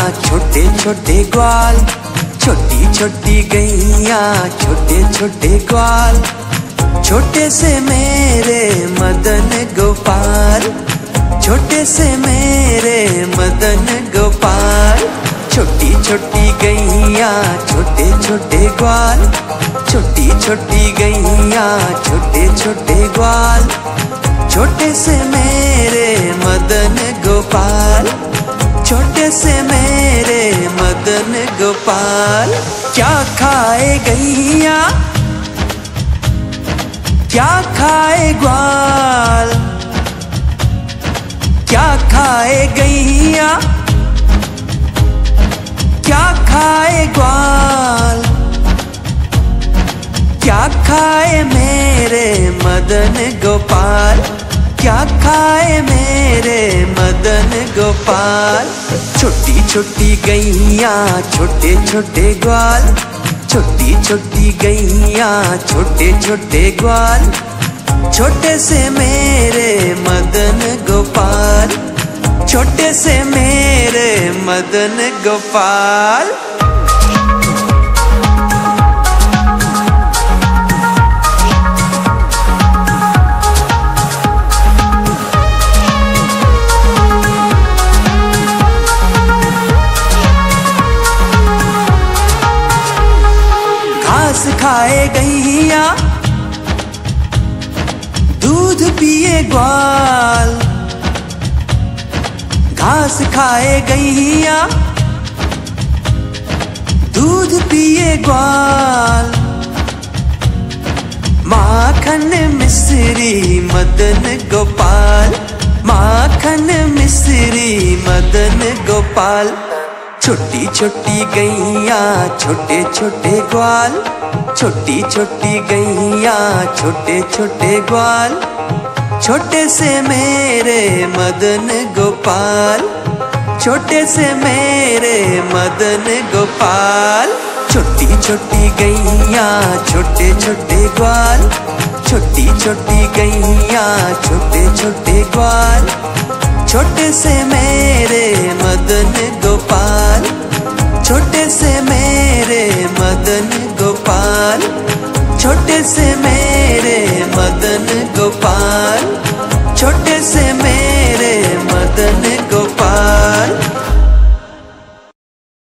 छोटे छोटे ग्वाल, छोटी छोटी गैया छोटे छोटे ग्वाल, छोटे से मेरे मदन गोपाल, छोटे से मेरे मदन गोपाल। छोटी छोटी गैया छोटे छोटे ग्वाल, छोटी छोटी गैया छोटे छोटे ग्वाल, छोटे से मेरे मदन गोपाल, छोटे से मेरे मदन गोपाल। क्या खाए गैया क्या खाए ग्वाल, क्या खाए गैया क्या खाए ग्वाल, क्या खाए मेरे मदन गोपाल, क्या खाए मेरे मदन गोपाल। छोटी छोटी गैया छोटे छोटे ग्वाल, छोटी छोटी गैया छोटे छोटे ग्वाल, छोटे से मेरे मदन गोपाल, छोटे से मेरे मदन गोपाल। घास खाए गैया दूध पिए ग्वाल, घास खाए गैया दूध पिए ग्वाल, माखन मिश्री मदन गोपाल, माखन मिश्री मदन गोपाल। छोटी छोटी गैया छोटे छोटे ग्वाल, छोटी छोटी गैया छोटे छोटे ग्वाल, छोटे से मेरे मदन गोपाल, छोटे से मेरे मदन गोपाल। छोटी छोटी गैया छोटे छोटे ग्वाल, छोटी छोटी गैया छोटे छोटे ग्वाल, छोटे से मेरे मदन गोपाल, छोटे से मेरे मदन गोपाल, छोटे से मेरे मदन गोपाल।